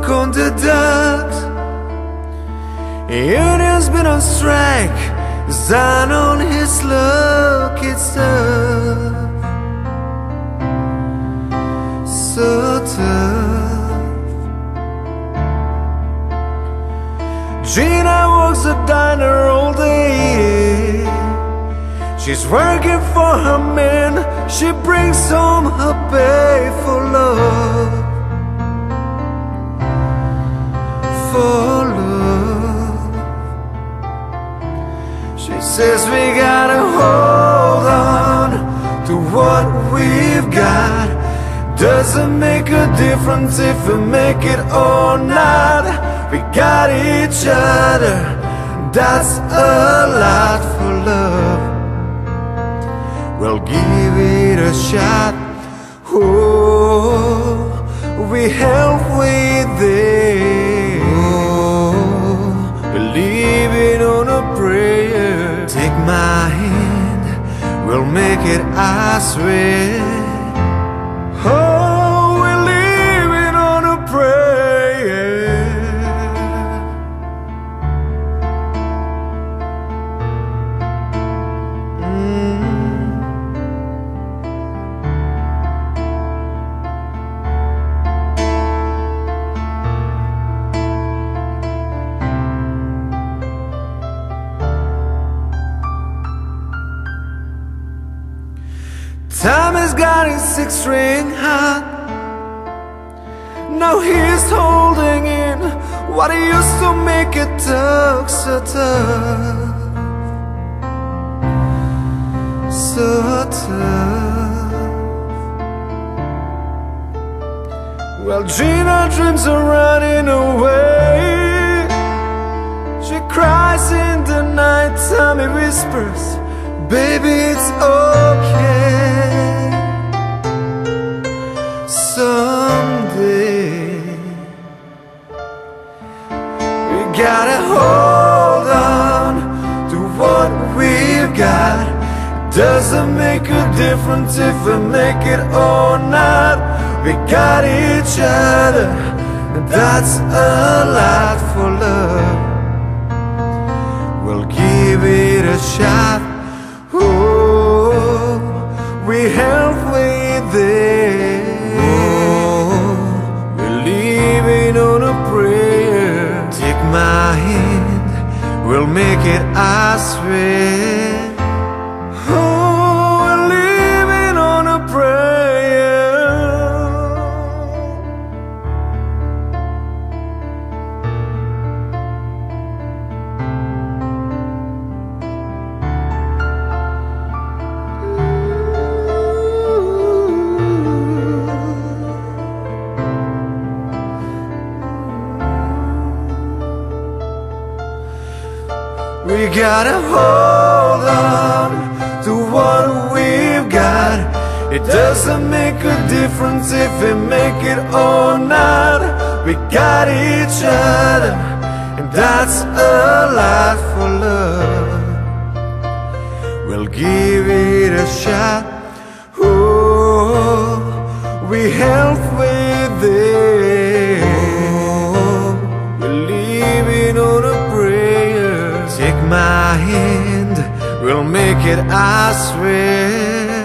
on the docks. Union's been on strike, he's down on his luck. It's tough, so tough. Gina works the diner all day. She's working for her man, she brings home her pay for love. For love. She says we gotta hold on to what we've got. Doesn't make a difference if we make it or not. We got each other, that's a lot for love. We'll give it a shot. Oh, we're halfway there. Oh, believing on a prayer. Take my hand, we'll make it, I swear. Oh, we're living on a prayer. Time has got his six-string hat. Now he's holding in what he used to make it talk so tough. So tough. Well, Gina dreams of running away. She cries in the night time, he whispers, baby, it's okay. Someday we gotta hold on to what we've got. Doesn't make a difference if we make it or not. We got each other, and that's a lot for love. We'll give it a shot. Oh, we're halfway there. Oh, we're living on a prayer. Take my hand, we'll make it, I swear. Oh, we're living on a prayer. We gotta hold on to what we've got. It doesn't make a difference if we make it or not. We got each other, and that's a lot for love. We'll give it a shot. Oh, we're halfway there. Oh, we're living on a prayer. Take my hand, we'll make it, I swear.